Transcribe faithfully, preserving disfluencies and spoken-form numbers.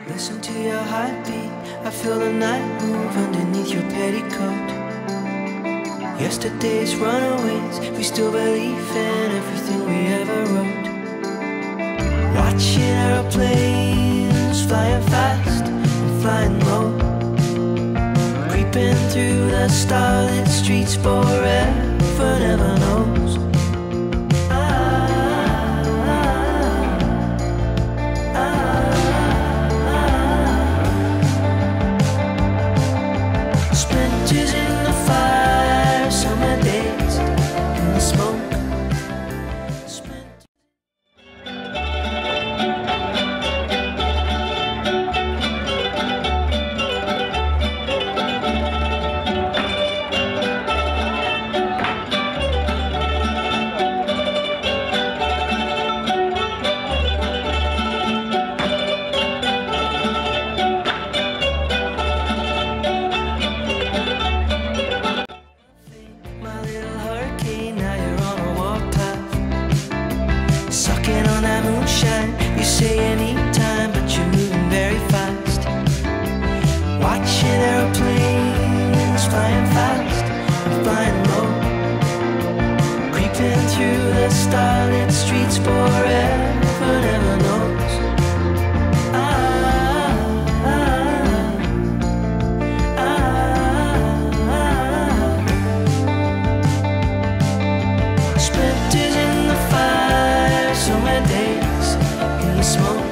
Listen to your heartbeat, I feel the night move underneath your petticoat. Yesterday's runaways, we still believe in everything we ever wrote. Watching aeroplanes flying fast and flying low, creeping through the starlit streets forever never knows. Splinters in the fire, summer days in the smoke. Splinters. Sucking on that moonshine, you say anytime, but you're moving very fast. Watching aeroplanes flying fast and flying low, creeping through the starlit streets forever never knows. Ah, ah, ah, ah. Splinters in the fire, summer days in the smoke.